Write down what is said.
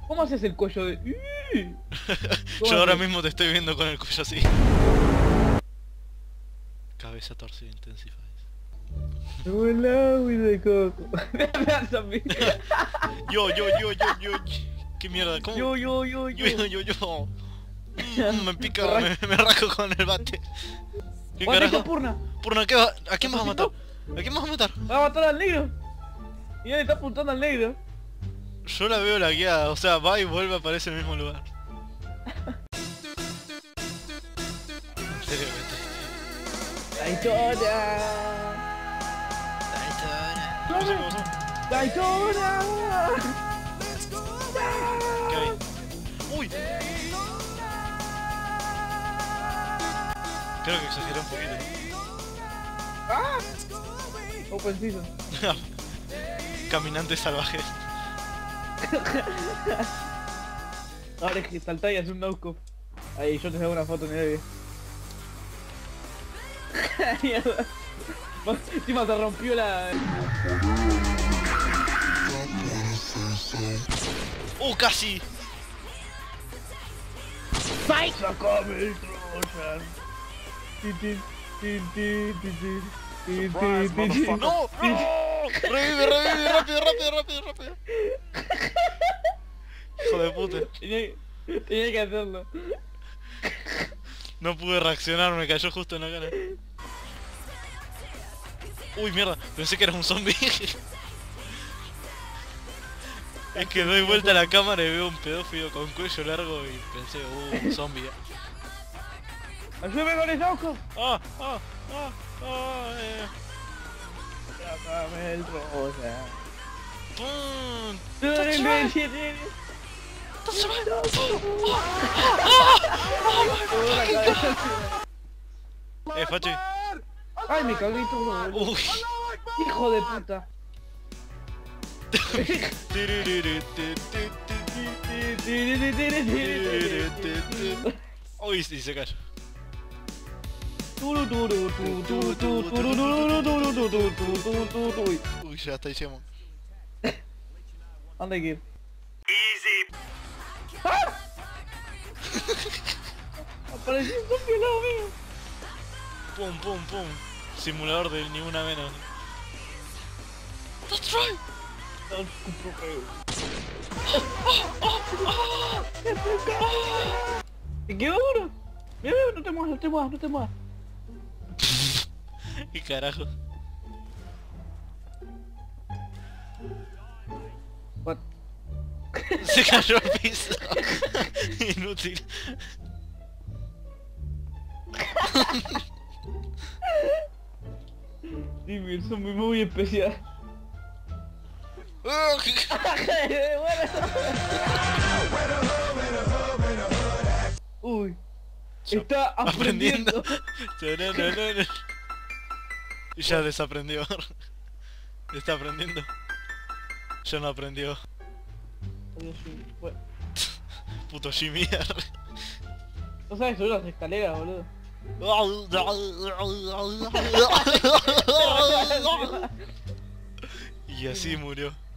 ¿Cómo haces el cuello de...? Yo ahora mismo te estoy viendo con el cuello así. Cabeza torcida intensifies. Hola, de coco. Yo. ¿Qué mierda? ¿Cómo? Yo. Yo. Me pica, me rajo con el bate. ¿Qué carajo? Purna. Purna, ¿qué va? ¿A quién vas a matar? ¿A quién vas a matar? Va a matar al negro. Y él está apuntando al negro. Yo la veo lagueada, o sea, va y vuelve, aparece en el mismo lugar. En serio, Daytona. ¿Qué pasó? Daytona. ¿Qué hay? ¡Uy! Creo que exageré un poquito. ¡Ah! Open season. Caminantes salvajes. Ahora es que saltá y hace un no-scope. Ahí, yo te hago una foto en el aire. Mierda. Encima se rompió la... ¡Casi! ¡Fight! ¡Sacame el Trojan! ¡No! ¡Revive! ¡Rápido! Hijo de puta. Tenía que hacerlo. No pude reaccionar, me cayó justo en la cara. Uy, mierda, pensé que era un zombie. Es que doy vuelta a la cámara y veo un pedófilo con cuello largo y pensé, un zombie. ¡Ayúdame con el ojo! Sácame el Trojan. ¡Pum! Fachi. ¡Ay, me cagué todo! Uy. ¡Hijo de puta! Uy, sí, se cayó. Uy, ya está, hicimos. ¿Dónde hay que ir? Easy. ¡Ah! Apareció un zombie al lado mío. Pum. Simulador de ni una menos. That's right. ¿Y qué uno? Mira, no te muevas. ¿Qué carajo? What? Se cayó al piso. Inútil. Dime, es muy especial. Uy, está aprendiendo. Y ya desaprendió. Está aprendiendo. Ya no aprendió. Puto Jimmy. No sabes subir las escaleras, boludo. Y así murió.